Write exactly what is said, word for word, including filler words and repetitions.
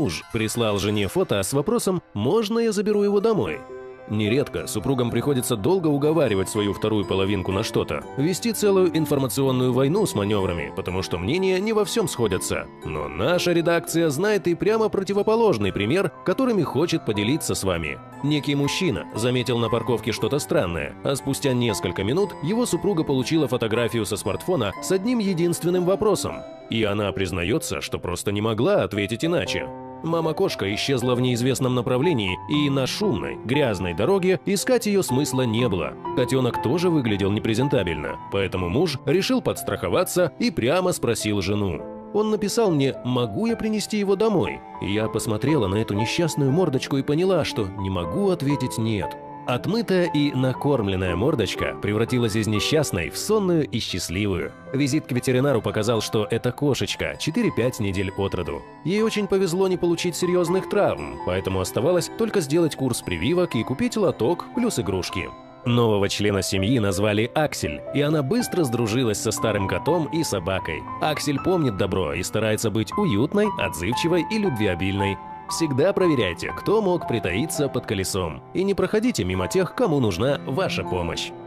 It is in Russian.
муж прислал жене фото с вопросом «Можно я заберу его домой?». Нередко супругам приходится долго уговаривать свою вторую половинку на что-то, вести целую информационную войну с маневрами, потому что мнения не во всем сходятся. Но наша редакция знает и прямо противоположный пример, которыми хочет поделиться с вами. Некий мужчина заметил на парковке что-то странное, а спустя несколько минут его супруга получила фотографию со смартфона с одним единственным вопросом. И она признается, что просто не могла ответить иначе. Мама-кошка исчезла в неизвестном направлении, и на шумной, грязной дороге искать ее смысла не было. Котенок тоже выглядел непрезентабельно, поэтому муж решил подстраховаться и прямо спросил жену. Он написал мне «Могу я принести его домой?». И я посмотрела на эту несчастную мордочку и поняла, что не могу ответить «нет». Отмытая и накормленная мордочка превратилась из несчастной в сонную и счастливую. Визит к ветеринару показал, что эта кошечка четыре-пять недель от роду. Ей очень повезло не получить серьезных травм, поэтому оставалось только сделать курс прививок и купить лоток плюс игрушки. Нового члена семьи назвали Аксель, и она быстро сдружилась со старым котом и собакой. Аксель помнит добро и старается быть уютной, отзывчивой и любвеобильной. Всегда проверяйте, кто мог притаиться под колесом, и не проходите мимо тех, кому нужна ваша помощь.